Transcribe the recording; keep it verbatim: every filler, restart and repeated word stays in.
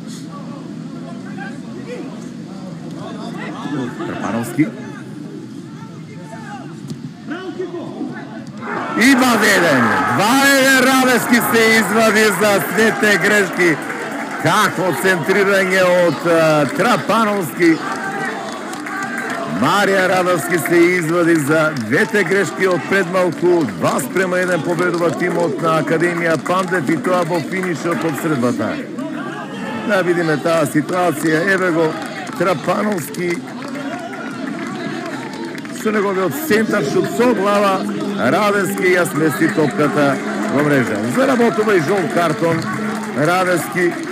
Трапановски. И два еден. два еден Радевски се извади за двете грешки. Какво центрирање од uh, Трапановски. Марија Радевски се извади за двете грешки од предмалку. два спрема еден победува тимот на Академија Пандев и тоа во финишот од средбата. Да видиме таа ситуација. Еве го Трапановски со неговиот центар шут со глава. Радевски ја смести топката во мрежа. Заработува и жол картон. Радевски